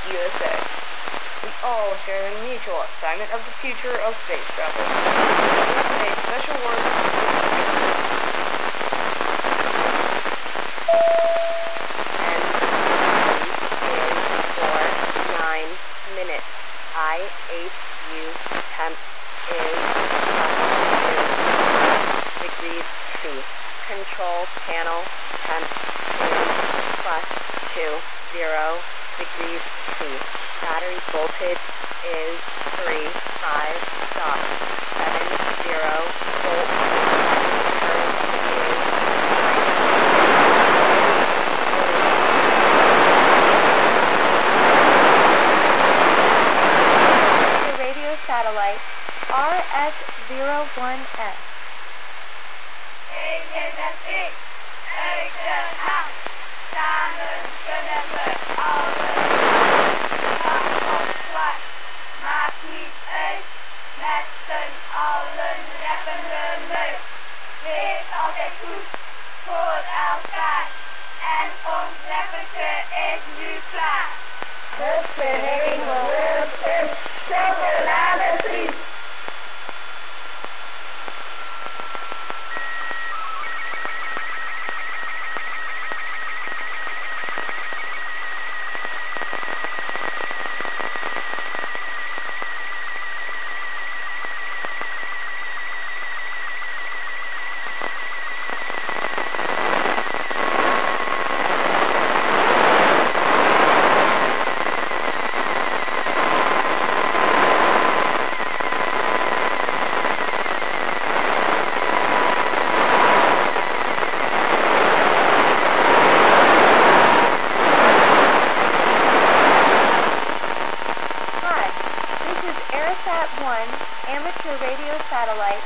USA. We all share the mutual assignment of the future of space travel. A special word and is for 9 minutes. IHU temp is +2 degrees C. Control panel temp is +20 degrees C. Battery voltage is 3.5.70 volts. The radio satellite RS-01S. ARISAT-1 amateur radio satellite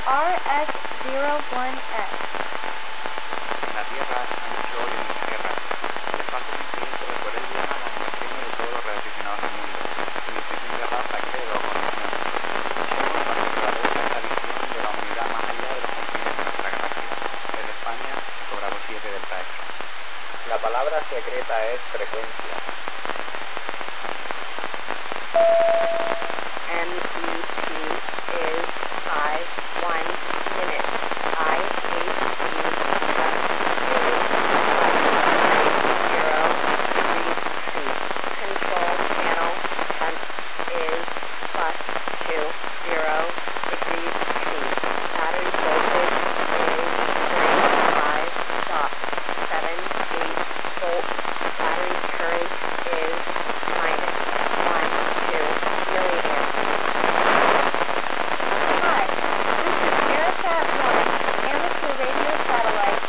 RS-01S. La Tierra ha hecho hoy en nuestra guerra. El espacio infinito de poder llama la atención de todos los radioaficionados del mundo. Y usted siempre raza, creo, o condición. Somos la naturaleza esta visión de la humanidad más allá de los confines de nuestra galaxia. Desde España, Bravo 7 Delta X. La palabra secreta es frecuencia. MET is 5.1 minutes. IHU is 0 degrees C. Control panel temp is +20 degrees C. Battery voltage is 3.5.78 volts. Battery current is -1.2 milliamps. Hi, this is ARISAT-1 amateur radio satellite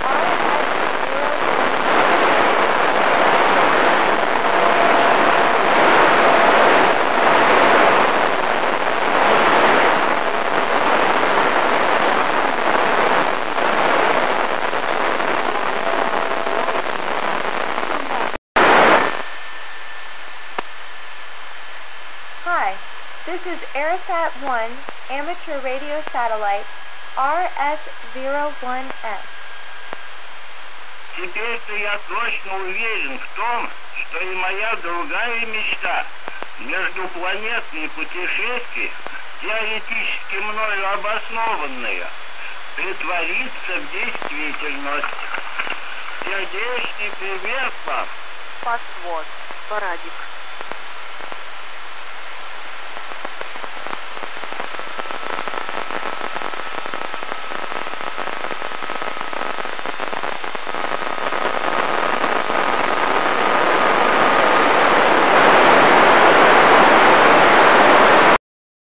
Hi, this is ARISAT-1 amateur radio satellite RS-01S. Теперь-то я точно уверен в том, что и моя другая мечта междупланетные путешествия, теоретически мною обоснованные, притворится в действительность. Сердечный привет вам! Password. Парадик.